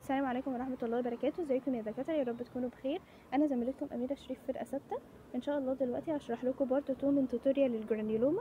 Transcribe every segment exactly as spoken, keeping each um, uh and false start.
السلام عليكم ورحمة الله وبركاته. ازيكم يا دكاترة؟ يا رب تكونوا بخير. انا زميلتكم اميرة شريف فرقة ستة. ان شاء الله دلوقتي هشرح لكم بارت اتنين من توتوريال الجرانيولوما.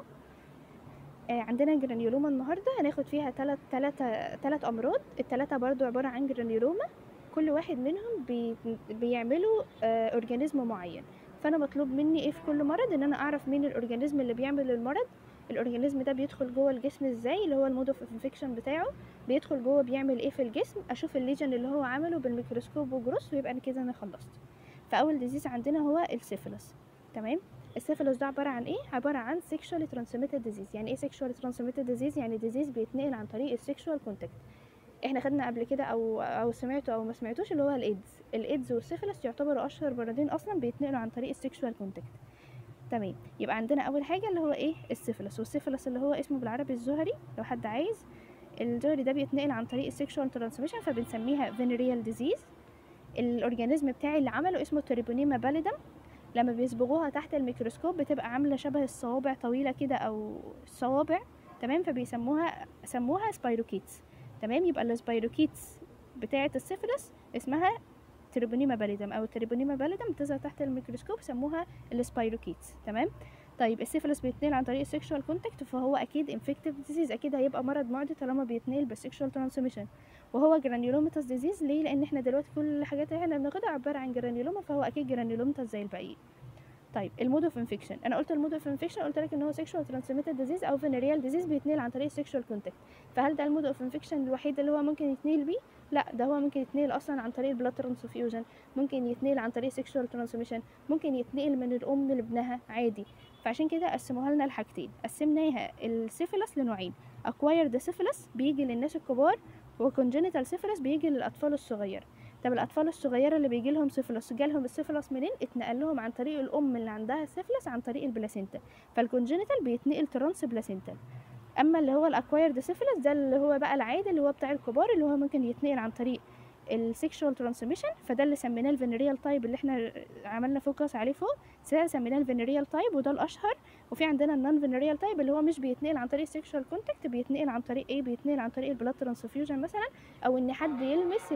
آه عندنا جرانيولوما النهارده هناخد فيها ثلاث ثلاث ثلاث امراض، الثلاثه برضو عبارة عن جرانيولوما. كل واحد منهم بي بيعملوا آه اورجانيزم معين، فانا مطلوب مني ايه في كل مرض؟ ان انا اعرف مين الاورجانيزم اللي بيعمل المرض، الاورجانيزم ده بيدخل جوه الجسم ازاي، اللي هو المود اوف انفكشن بتاعه، بيدخل جوه بيعمل ايه في الجسم، اشوف الليجن اللي هو عمله بالميكروسكوب وجروس، ويبقى انا كده انا خلصت. فاول ديزيز عندنا هو السيفيلس. تمام. السيفيلس ده عباره عن ايه؟ عباره عن سيكشوالي ترانسميتد ديزيز. يعني ايه سيكشوالي ترانسميتد ديزيز؟ يعني ديزيز بيتنقل عن طريق السيكشوال كونتاكت. احنا خدنا قبل كده او او سمعتوا او ما سمعتوش اللي هو الايدز. الايدز والسيفيلس يعتبروا اشهر مرضين اصلا بيتنقلوا عن طريق السيكشوال كونتاكت. تمام. يبقى عندنا اول حاجه اللي هو ايه؟ السيفيلس. والسيفيلس اللي هو اسمه بالعربي الزهري لو حد عايز. الزهري ده بيتنقل عن طريق السيكشوال ترانسميشن، فبنسميها فينيريال ديزيز. الاورجانيزم بتاعي اللي عمله اسمه تريبونيما باليدم. لما بيصبغوها تحت الميكروسكوب بتبقى عامله شبه الصوابع طويله كده او صوابع. تمام. فبيسموها سموها سبايروكيتس. تمام. يبقى السبايروكيتس بتاعه السيفيلس اسمها تريبونيما باليدم، او التريبونيما باليدم بتظهر تحت الميكروسكوب سموها السبايروكيتس. تمام. طيب السيفيلس بيتنقل عن طريق السكشوال كونتاكت، فهو اكيد انفكتيف ديزيز، اكيد هيبقى مرض معدي طالما بيتنقل بالسكشوال ترانسميشن. وهو جرانيولوماتوس ديزيز. ليه؟ لان احنا دلوقتي كل الحاجات اللي احنا بناخدها عباره عن جرانيولوما، فهو اكيد جرانيولوماتوس زي الباقيين. طيب المود اوف انفكشن، انا قلت المود اوف انفكشن قلت لك ان هو سيكشوال ترانسميتد ديزيز او فينيريال ديزيز بيتنقل عن طريق السيكشوال كونتاكت. فهل ده المود اوف انفكشن الوحيد اللي هو ممكن يتنقل بيه؟ لا، ده هو ممكن يتنقل اصلا عن طريق البلاد ترانسفيوجن، ممكن يتنقل عن طريق سيكشوال ترانسميشن، ممكن يتنقل من الام لابنها عادي. فعشان كده قسموها لنا لحاجتين، قسمناها السيفيلس لنوعين: اكوايرد سيفيلس بيجي للناس الكبار، وكونجينيتال سيفيلس بيجي للاطفال الصغير. طب الاطفال الصغيره اللي بيجي لهم سيفيلس، جالهم السيفيلس منين؟ اتنقل لهم عن طريق الام اللي عندها السيفيلس عن طريق البلاسينتا. فالكونجينيتال بيتنقل ترانس بلاسينتال. اما اللي هو الاكوايرد سيفيلس ده اللي هو بقى العادي اللي هو بتاع الكبار، اللي هو ممكن يتنقل عن طريق السيكشوال ترانسميشن، فده اللي سميناه الفينيريال تايب اللي احنا عملنا فوكس عليه فوق، سميناه الفينيريال تايب وده الاشهر. وفي عندنا النون فينيريال تايب اللي هو مش بيتنقل عن طريق السيكشوال كونتاكت، بيتنقل عن طريق ايه؟ بيتنقل عن طريق البلاد ترانسفيوجن مثلا، او ان حد يلمس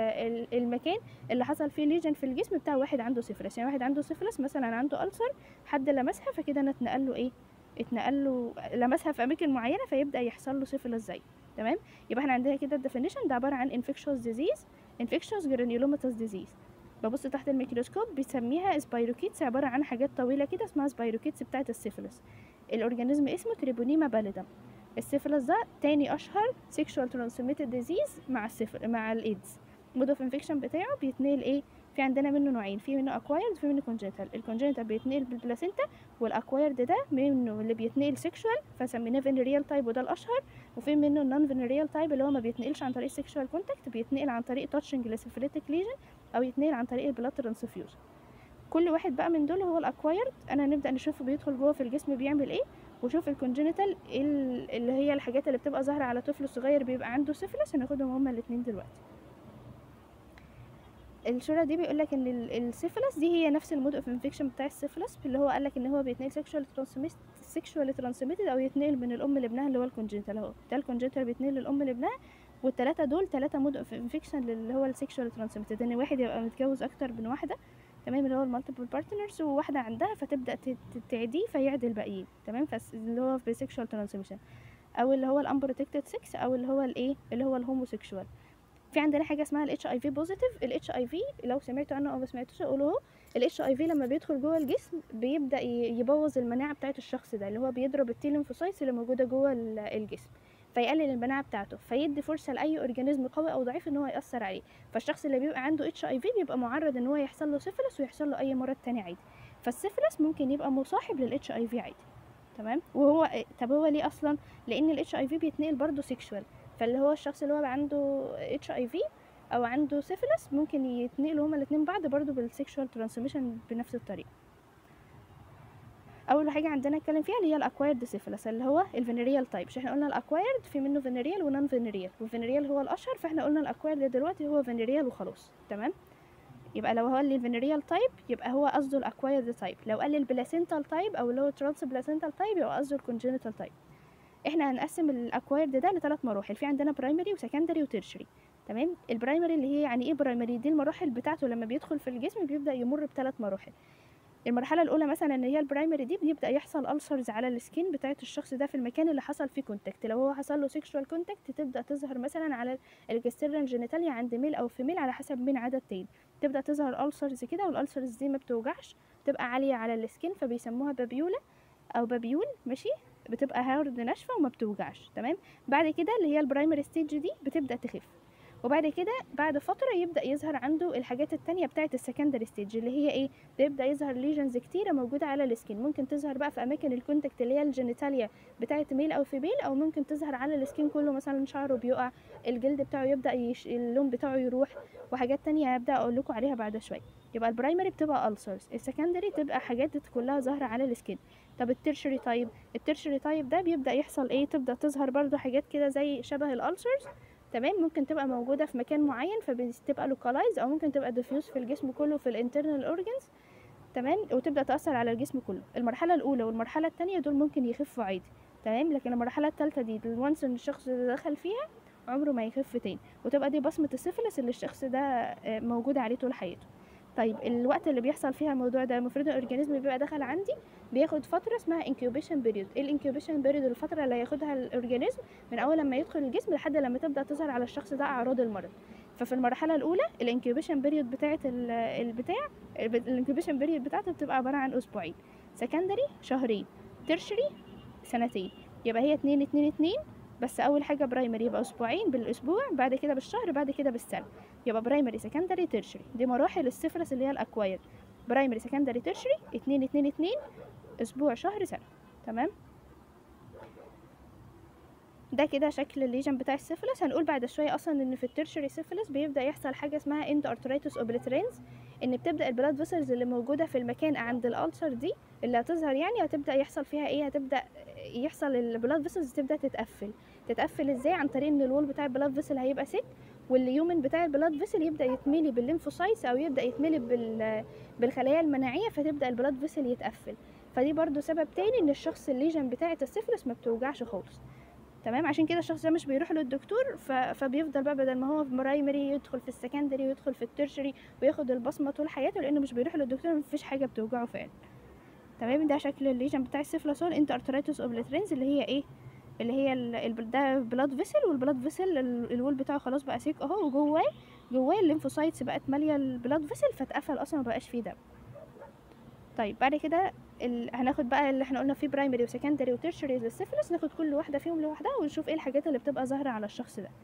المكان اللي حصل فيه ليجن في الجسم بتاع واحد عنده سيفيلس. يعني واحد عنده سيفيلس مثلا عنده ألسر، حد لمسها فكده انا اتنقل له ايه؟ اتنقل له لمسها في اماكن معينه فيبدا يحصل له سيفيلس زي. تمام. يبقى احنا عندنا كده الديفينيشن ده عباره عن انفكشوس ديزيز، انفكشوس جرانيولوماتوس ديزيز. ببص تحت الميكروسكوب بيسميها سبايروكيتس، عباره عن حاجات طويله كده اسمها سبايروكيتس بتاعه السيفيلس. الاورجانيزم اسمه تريبونيما باليدم. السيفيلس ده تاني اشهر سيكشوال ترانسميتد ديزيز مع السيفل مع الايدز. مود اوف انفكشن بتاعه بيتنقل ايه؟ في عندنا منه نوعين، في منه اكوايرد وفي منه كونجنتال. الكونجنتال بيتنقل بالبلاسينتا، والاكوايرد ده منه اللي بيتنقل سيكشوال فسميناه فينيريال تايب وده الاشهر. وفي منه النون فينيريال تايب اللي هو ما بيتنقلش عن طريق سيكشوال كونتاكت، بيتنقل عن طريق تاتشنج لسيفيليتيك ليجن، او يتنقل عن طريق البلاد ترانسفيوجن. كل واحد بقى من دول هو الاكوايرد، انا نبدا نشوفه بيدخل جوه في الجسم بيعمل ايه، وشوف الكونجنتال اللي هي الحاجات اللي بتبقى ظاهره على طفل صغير بيبقى عنده سيفيلس، هناخدهم هما الاثنين دلوقتي. الصوره دي بيقول لك ان السيفيلس دي هي نفس المود اوف انفكشن بتاع السيفيلس، اللي هو قال لك ان هو بيتنقل سيكشوال ترانسميت سيكشوال ترانسميتد او يتنقل من الام لابنها اللي هو الكونجنتال اهو. ده الكونجنتال بيتنقل للام لابنها، والثلاثه دول ثلاثه مود اوف انفكشن اللي هو السيكشوال ترانسميتد، ان واحد يبقى متجوز اكتر من واحده. تمام. اللي هو المالتيبل بارتنرز، وواحده عندها فتبدا تعديه فيعدي الباقيين. تمام. اللي هو بسيكشوال ترانسميشن، او اللي هو الامبروتكتد سكس، او اللي هو الايه اللي هو الهوموسيكشوال. في عندنا حاجه اسمها الاتش اي في بوزيتيف. الاتش اي في لو سمعتوا عنه او ما سمعتوش اقوله اهو. الاتش اي في لما بيدخل جوه الجسم بيبدا يبوظ المناعه بتاعه الشخص ده، اللي هو بيضرب التي ليمفوسايتس اللي موجوده جوه الجسم، فيقلل المناعه بتاعته، فيدي فرصه لاي اورجانيزم قوي او ضعيف ان هو ياثر عليه. فالشخص اللي بيبقى عنده اتش اي في بيبقى معرض ان هو يحصل له سيفيلس ويحصل له اي مرض تاني عادي. فالسيفيلس ممكن يبقى مصاحب للاتش اي في عادي. تمام. وهو طب هو ليه اصلا؟ لان الاتش اي في بيتنقل برضه سيكشوال، فاللي هو الشخص اللي هو عنده اتش اي في او عنده سيفيلس ممكن يتنقلوا هما الاثنين بعض برضو بالسيكشوال ترانسميشن بنفس الطريقه. اول حاجه عندنا نتكلم فيها اللي هي الاكوايرد سيفيلس اللي هو الفينيريال تايب. مش احنا قلنا الاكوايرد في منه فينيريال ونون فينيريال، والفينيريال هو الاشهر، فاحنا قلنا الاكوايرد دلوقتي هو فينيريال وخلاص. تمام. يبقى لو هو قال لي الفينيريال تايب يبقى هو قصده الاكوايرد تايب، لو قال لي البلاسينتال تايب او اللي هو ترانس بلاسينتال تايب يبقى قصده الكونجنتال تايب. احنا هنقسم الاكوايرد ده لثلاث مراحل، في عندنا برايمري وسكندري وتيرشري. تمام. البرايمري اللي هي يعني ايه برايمري؟ دي المراحل بتاعته لما بيدخل في الجسم بيبدا يمر بثلاث مراحل. المرحله الاولى مثلا اللي هي البرايمري دي بيبدا يحصل ألسرز على السكين بتاعه الشخص ده في المكان اللي حصل فيه كونتاكت. لو هو حصل له سيكشوال كونتاكت تبدا تظهر مثلا على الجسترن جينيتاليا عند ميل او فيميل على حسب مين عدد تاني، تبدا تظهر ألسرز كده، والألسرز دي ما بتوجعش، بتبقى عاليه على السكين فبيسموها بابيولا او بابيول، ماشي، بتبقى هارد ناشفه وما بتوجعش. تمام. بعد كده اللي هي البرايمري ستيج دي بتبدا تخف، وبعد كده بعد فتره يبدا يظهر عنده الحاجات التانية بتاعه السكندري ستيج اللي هي ايه؟ بيبدا يظهر ليجنز كتيره موجوده على السكين، ممكن تظهر بقى في اماكن الكونتاكت اللي هي الجينيتاليا بتاعه ميل او فيميل، او ممكن تظهر على السكين كله، مثلا شعره بيقع، الجلد بتاعه يبدا يش... اللون بتاعه يروح، وحاجات تانية هبدا اقول لكم عليها بعد شويه. يبقى البرايمري بتبقى ألسرز، السكندري تبقى حاجات كلها ظاهره على السكين. طب الترشري تايب، الترشري تايب ده بيبدا يحصل ايه؟ تبدا تظهر برضو حاجات كده زي شبه الألسرز، تمام، ممكن تبقى موجوده في مكان معين فبتبقى لوكالايز، او ممكن تبقى ديفيوز في الجسم كله في الانترنال اورجنز، تمام، وتبدا تاثر على الجسم كله. المرحله الاولى والمرحله الثانيه دول ممكن يخفوا عادي، تمام، لكن المرحله الثالثه دي الوانس ان الشخص ده دخل فيها عمره ما يخف تاني، وتبقى دي بصمه السيفلس اللي الشخص ده موجود عليه طول حياته. طيب الوقت اللي بيحصل فيها الموضوع ده، المفروض الاورجانيزم بيبقى دخل عندي بياخد فتره اسمها انكيوبيشن بيريود. ايه الانكيوبيشن بيريود؟ الفتره اللي هياخدها الاورجانيزم من اول لما يدخل الجسم لحد لما تبدا تظهر على الشخص ده اعراض المرض. ففي المرحله الاولى الانكيوبيشن بيريود بتاعه البتاع الانكيوبيشن بيريود بتاعته بتبقى عباره عن اسبوعين، سكندري شهرين، ترشري سنتين. يبقى هي اتنين اتنين اتنين، بس اول حاجه برايمري يبقى اسبوعين بالاسبوع، بعد كده بالشهر، بعد كده بالسنه. يبقى برايمري سكندري ترشري، دي مراحل السيفلس اللي هي الاكواير. برايمري سكندري ترشري اتنين اتنين اتنين، اسبوع شهر سنه. تمام. ده كده شكل الليجن بتاع السيفلس. هنقول بعد شويه اصلا ان في الترشري سيفلس بيبدا يحصل حاجه اسمها اند ارترايتس اوبليترينز، ان بتبدا البلاد فيسلز اللي موجوده في المكان عند الالسر دي اللي هتظهر يعني هتبدا يحصل فيها ايه؟ هتبدا يحصل البلاد فيسلز تبدا تتقفل. تتقفل ازاي؟ عن طريق ان الوول بتاع البلاد فيسل هيبقى سيك، واليومن بتاع البلاد فيسل يبدا يتملي بالليمفوسايتس او يبدا يتملي بال بالخلايا المناعيه، فتبدا البلاد فيسل يتقفل. فدي برضو سبب تاني ان الشخص الليجن بتاعه السيفلس ما بتوجعش خالص. تمام. عشان كده الشخص ده مش بيروح للدكتور، ف... فبيفضل بقى بدل ما هو في برايمري يدخل في السكندري ويدخل في الترشري وياخد البصمه طول حياته، لانه مش بيروح للدكتور، مفيش حاجه بتوجعه فعلا. تمام. ده شكل الليجن بتاع السيفلاسون انت ارترايتس اوبليترينز اللي هي ايه؟ اللي هي ال... ال... ده بلاد فيسل، والبلاد فيسل ال... الوول بتاعه خلاص بقى سيك اهو، وجواه جواه الليمفوسايتس بقت ماليه البلاد فيسل فاتقفل اصلا ما بقاش فيه دم. طيب بعد كده ال... هناخد بقى اللي احنا قلنا فيه برايمري وسكندري وتيرشري للسيفلس، ناخد كل واحده فيهم لوحدها ونشوف ايه الحاجات اللي بتبقى ظاهره على الشخص ده.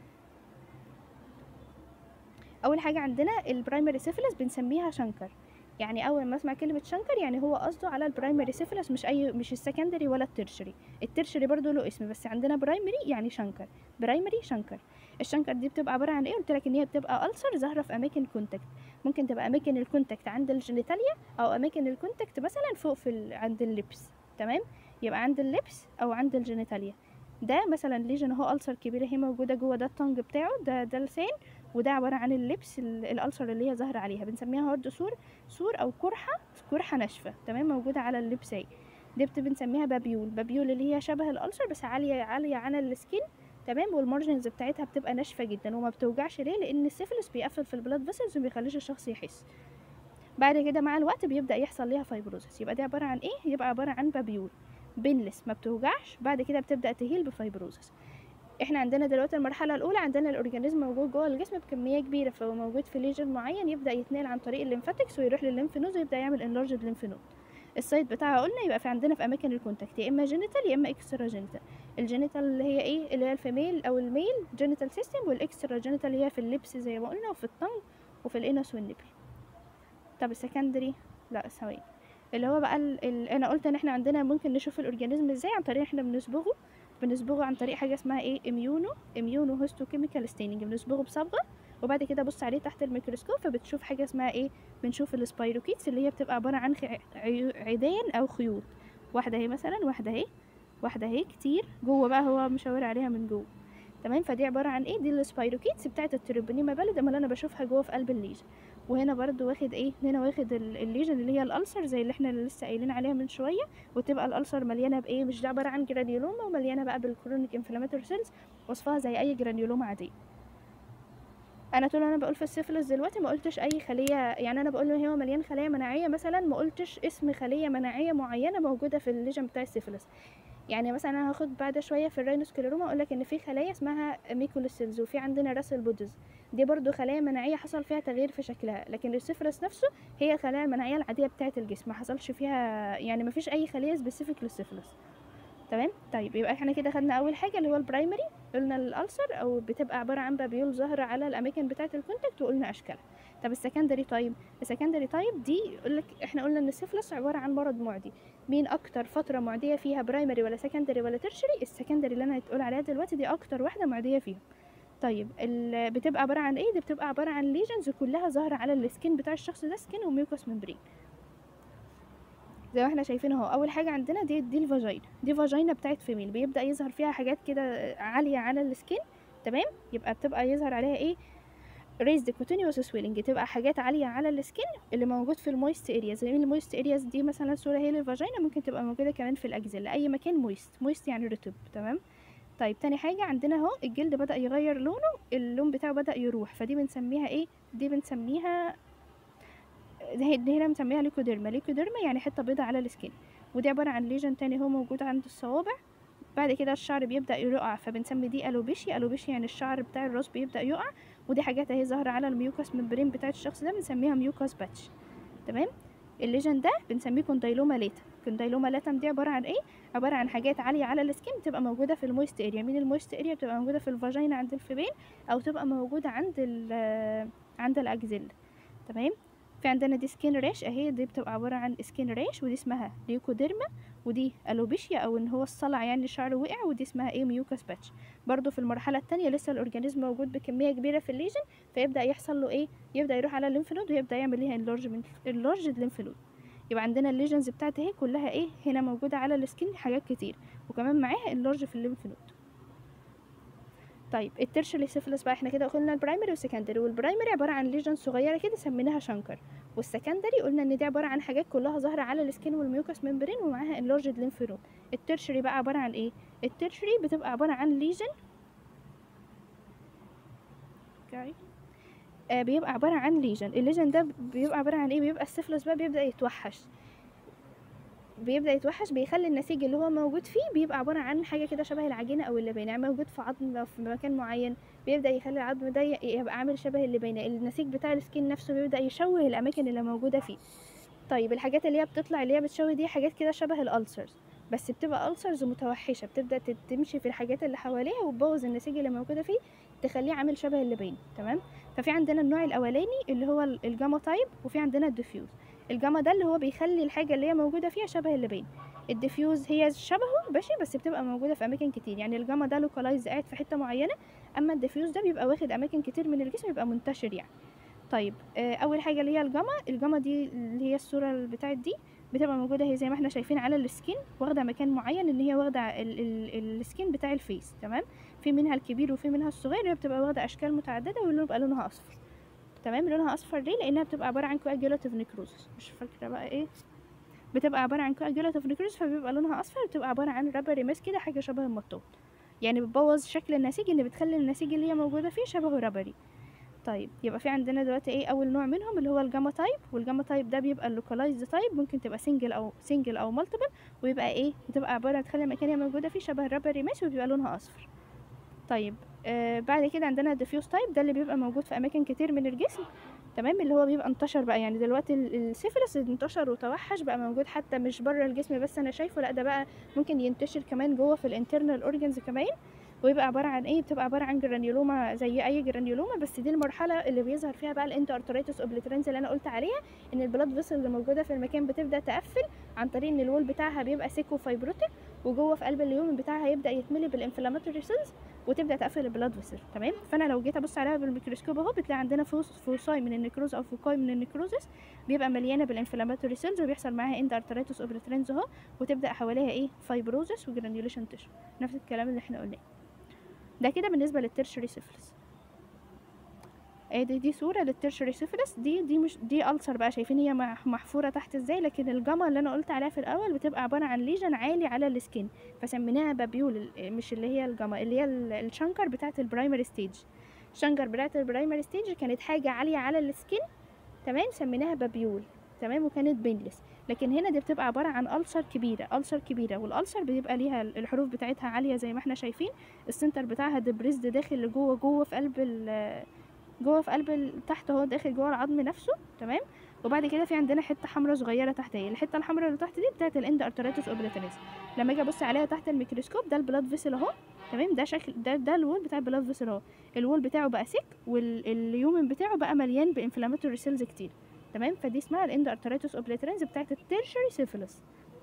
اول حاجه عندنا البرايمري سيفلس بنسميها شنكر. يعني اول ما اسمع كلمه شنكر يعني هو قصده على البرايمري سيفلس، مش اي مش السكندري ولا التيرشري. التيرشري برضو له اسم، بس عندنا برايمري يعني شنكر، برايمري شنكر. الشنكر دي بتبقى عباره عن ايه؟ قلت لك ان هي بتبقى ألسر ظاهره في اماكن كونتاكت، ممكن تبقى اماكن الكونتاكت عند الجينيتاليا، او اماكن الكونتاكت مثلا فوق في ال... عند اللبس. تمام. يبقى عند اللبس او عند الجينيتاليا. ده مثلا ليجن اهو ألسر كبيره هي موجوده جوه، ده الطنج بتاعه، ده ده لسان، وده عباره عن اللبس الألسر اللي هي ظاهره عليها، بنسميها هارد سور، سور او قرحه، قرحه ناشفه، تمام، موجوده على اللبساي. دي بنسميها بابيول، بابيول اللي هي شبه الألسر بس عاليه عاليه عن السكين، تمام، والمارجنز بتاعتها بتبقى ناشفه جدا وما بتوجعش. ليه؟ لان السيفلس بيقفل في البلاد فيسلز وما بيخليش الشخص يحس. بعد كده مع الوقت بيبدا يحصل ليها فايبروزس. يبقى دي عباره عن ايه؟ يبقى عباره عن بابيول بينلس ما بتوجعش، بعد كده بتبدا تهيل بفايبروزس. احنا عندنا دلوقتي المرحله الاولى، عندنا الاورجانيزم موجود جوه الجسم بكميه كبيره، فهو موجود في ليجن معين يبدا يتنقل عن طريق الليمفاتكس ويروح للليمف نود ويبدا يعمل انلارجد ليمف نود. السايت بتاعها قلنا يبقى في عندنا في اماكن الكونتاكت، يا اما جينيتال يا اما اكسترا جينيتال. الجينيتال اللي هي ايه؟ اللي هي الفيميل او الميل جينيتال سيستم، والاكسترا جينيتال اللي هي في اللبس زي ما قلنا، وفي الطنج وفي الانس والنبل. طب السكندري لا ثواني، اللي هو بقى ال... ال... انا قلت ان احنا عندنا ممكن نشوف الاورجانيزم ازاي، عن طريق احنا بنصبغه بنصبغه عن طريق حاجه اسمها ايه؟ اميونو اميونو هيستوكيميكال ستيننج. بنصبغه بصبغه وبعد كده بص عليه تحت الميكروسكوب فبتشوف حاجه اسمها ايه؟ بنشوف السبايروكيتس اللي هي بتبقى عباره عن عيدان او خيوط، واحده اهي مثلا، واحده اهي، واحده اهي كتير جوه بقى، هو مشاور عليها من جوه. تمام. فدي عباره عن ايه؟ دي السبايروكيتس بتاعه التريبونيما باليدا اللي انا بشوفها جوه في قلب الليجن. وهنا برضو واخد ايه؟ هنا واخد الليجن اللي هي الالسر زي اللي احنا لسه قايلين عليها من شويه، وتبقى الالسر مليانه بايه؟ مش ده عباره عن جرانيولوما، ومليانه بقى بالكرونيك انفلاماتوري سيلز، وصفها زي اي جرانيولوما عاديه. انا طول انا بقول في السيفلس دلوقتي ما قلتش اي خليه، يعني انا بقول ان هو مليان خلايا مناعيه مثلا، ما قلتش اسم خليه مناعيه معينه موجوده في الليجن بتاع السيفلس. يعني مثلا انا هاخد بعد شويه في الراينوسكليروما اقول لك ان في خلايا اسمها ميكولوسيلز، وفي عندنا راسل بودز، دي برضو خلايا مناعيه حصل فيها تغيير في شكلها. لكن السيفلس نفسه هي الخلايا المناعيه العاديه بتاعه الجسم، ما حصلش فيها يعني ما فيش اي خليه سبيسيفيك للسيفلس. تمام. طيب يبقى احنا كده خدنا اول حاجه اللي هو البرايمري، قلنا الالسر او بتبقى عباره عن بابيول ظاهره على الاماكن بتاعه الكونتاكت وقلنا اشكالها. طب السكندري تايب، السكندري تايب دي يقول لك احنا قلنا ان السيفلس عباره عن مرض معدي. مين اكتر فتره معديه فيها، برايمري ولا سكندري ولا ترشري؟ السكندري اللي انا هتقول عليها دلوقتي دي اكتر واحده معديه فيها. طيب بتبقى عباره عن ايه؟ دي بتبقى عباره عن ليجنز كلها ظاهره على السكين بتاع الشخص ده، سكين وميوكوس ممبرين زي ما احنا شايفين اهو. اول حاجه عندنا دي دي الفاجينا، دي فاجينا بتاعت فيميل، بيبدا يظهر فيها حاجات كده عاليه على السكين. تمام. يبقى بتبقى يظهر عليها ايه؟ raised cutaneous swelling، تبقى حاجات عاليه على السكين اللي موجود في المويست ارياز. زي المويست ارياز دي مثلا صوره هي للفاجينا، ممكن تبقى موجوده كمان في الاجزاء، اي مكان مويست، مويست يعني رطب. تمام. طيب تاني حاجه عندنا اهو الجلد بدا يغير لونه، اللون بتاعه بدا يروح، فدي بنسميها ايه؟ دي بنسميها دي هنا مسميها ليكوديرما. ليكوديرما يعني حته بيضة على السكين، ودي عباره عن ليجن تاني هو موجود عند الصوابع. بعد كده الشعر بيبدا يقع، فبنسمي دي الوبيشيا. الوبيشيا يعني الشعر بتاع الراس بيبدا يقع، ودي حاجات اهي ظاهره على الميوكاس ممبرين بتاع الشخص ده، بنسميها ميوكاس باتش. تمام. الليجن ده بنسميه كوندايلوما لاتم. كوندايلوما لاتم دي عباره عن ايه؟ عباره عن حاجات عاليه على السكين بتبقى موجوده في المويست اريا. مين المويست اريا؟ بتبقى موجوده في الفاجينا عند الفيبين، او تبقى موجوده عند ال عند الاكزيل. تمام. في عندنا دي سكين ريش اهي، دي بتبقى عباره عن سكين ريش، ودي اسمها ليوكوديرما، ودي الوبيشيا او ان هو الصلع يعني شعره وقع، ودي اسمها ايه؟ ميوكاس باتش. برضو في المرحله الثانيه لسه الاورجانيزم موجود بكميه كبيره في الليجن، فيبدا يحصل له ايه؟ يبدا يروح على الليمف نود ويبدا يعمل ليها انلارجمنت، انلارجد ليمف نود. يبقى عندنا الليجنز بتاعتي اهي كلها ايه؟ هنا موجوده على السكين حاجات كتير، وكمان معاها انلارج في الليمف نود. طيب الترشري سيفلس بقى، احنا كده قلنا البرايمري والسكندري. والبرايمري عباره عن ليجن صغيره كده سميناها شنكر، والسكندري قلنا ان دي عباره عن حاجات كلها ظاهره على السكين والميوكس ممبرين ومعاها انلارجد ليمف نود. الترشري بقى عباره عن ايه؟ الترشري بتبقى عباره عن ليجن okay. آه بيبقى عباره عن ليجن، الليجن ده بيبقى عباره عن ايه؟ بيبقى السيفلس بقى بيبدا يتوحش، بيبدا يتوحش، بيخلي النسيج اللي هو موجود فيه بيبقى عباره عن حاجه كده شبه العجينه او اللبانه، يعني موجود في عظم في مكان معين، بيبدا يخلي العظم ده يبقى عامل شبه اللبانه. النسيج بتاع السكين نفسه بيبدا يشوه الاماكن اللي موجوده فيه. طيب الحاجات اللي هي بتطلع اللي هي بتشوه دي حاجات كده شبه الالسرز، بس بتبقى السرز متوحشه، بتبدا تمشي في الحاجات اللي حواليها وتبوظ النسيج اللي موجوده فيه، تخليه عامل شبه اللبان. تمام. ففي عندنا النوع الاولاني اللي هو الجاما تايب، وفي عندنا الديفيوز. الجاما ده اللي هو بيخلي الحاجه اللي هي موجوده فيها شبه اللبان. الديفيوز هي شبهه ماشي، بس بتبقى موجوده في اماكن كتير، يعني الجاما ده لوكالايز قاعد في حته معينه، اما الديفيوز ده بيبقى واخد اماكن كتير من الجسم، بيبقى منتشر يعني. طيب آه اول حاجه اللي هي الجاما، الجاما دي اللي هي الصوره بتاعت دي بتبقى موجوده هي زي ما احنا شايفين على السكين، واخده مكان معين ان هي واخده ال ال السكين بتاع الفيس. تمام. في منها الكبير وفي منها الصغير، هي بتبقى واخده اشكال متعدده، واللون بيبقى لونها اصفر. تمام. لونها اصفر ليه؟ لانها بتبقى عباره عن كواجولاتيف نيكروزس، مش فاكره بقى ايه، بتبقى عباره عن كواجولاتيف نيكروزس، فبيبقى لونها اصفر، بتبقى عباره عن رابري ماس كده، حاجه شبه المطاط، يعني بتبوظ شكل النسيج، اللي بتخلي النسيج اللي هي موجوده فيه شبهه رابري. طيب يبقى في عندنا دلوقتي ايه؟ اول نوع منهم اللي هو الجاما تايب، والجاما تايب ده بيبقى اللوكالايزد تايب، ممكن تبقى سنجل او سنجل او مالتيبل، ويبقى ايه؟ بتبقى عباره تخلي المكان اللي موجوده فيه شبه الرابري ماس، وبيبقى لونها اصفر. طيب آه بعد كده عندنا الديفيوز تايب، ده اللي بيبقى موجود في اماكن كتير من الجسم. تمام. اللي هو بيبقى انتشر بقى، يعني دلوقتي السيفلس انتشر وتوحش، بقى موجود حتى مش بره الجسم بس انا شايفه، لا ده بقى ممكن ينتشر كمان جوه في الانترنال اورجنز كمان، ويبقى عباره عن ايه؟ بتبقى عباره عن جرانيولوما زي اي جرانيولوما، بس دي المرحله اللي بيظهر فيها بقى الانتو ارتريتس اوبليترينز اللي انا قلت عليها، ان البلاد فيسل اللي موجوده في المكان بتبدا تقفل عن طريق ان الوول بتاعها بيبقى سيكو فايبروتيك، وجوه في قلب اليوم بتاعها هيبدا يتملي بالانفلاماتوري سيلز، وتبدا تقفل البلاد فيسل. تمام. فانا لو جيت ابص عليها بالميكروسكوب اهو، بتلاقي عندنا فوس فوساي من النكروز او فوكاي من النكروزس بيبقى مليانه بالانفلاماتوري سيلز، وبيحصل معاها اند ارتريتس اوبليترينز اهو، وتبدا حواليها ايه؟ فايبروزس وجرانيوليشن تيشو، نفس الكلام اللي احنا قلناه. ده كده بالنسبه للترشري سيفلس. ادي دي صوره للترشري سيفلس، دي دي مش دي ألسر بقى، شايفين هي محفوره تحت ازاي، لكن الجاما اللي انا قلت عليها في الاول بتبقى عباره عن ليجن عالي على السكين، فسميناها بابيول، مش اللي هي الجاما، اللي هي الشنكر بتاعه البرايمري ستيج. الشنجر بتاعه البرايمري ستيج كانت حاجه عاليه على السكين، تمام، سميناها بابيول، تمام، وكانت بينلس. لكن هنا دي بتبقى عباره عن ألسر كبيره، ألسر كبيره، والألسر بيبقى ليها الحروف بتاعتها عاليه زي ما احنا شايفين، السنتر بتاعها دبريسد داخل لجوه، جوه في قلب ال جوه في قلب ال- تحت اهو، داخل جوه العظم نفسه، تمام. وبعد كده في عندنا حته حمراء صغيره تحت، اهي الحته الحمراء اللي تحت دي بتاعه الاند ارتريتس اوبليترينس. لما اجي ابص عليها تحت الميكروسكوب، ده البلاد فيسل اهو، تمام، ده شكل ده ده الوول بتاع البلاد فيسل اهو، الوول بتاعه بقى سيك، واليومن بتاعه بقى مليان بانفلاماتوري سيلز كتير، تمام. فدي اسمها الاند ارتريتس اوبليترينس بتاعه التيرشري سيفيلس.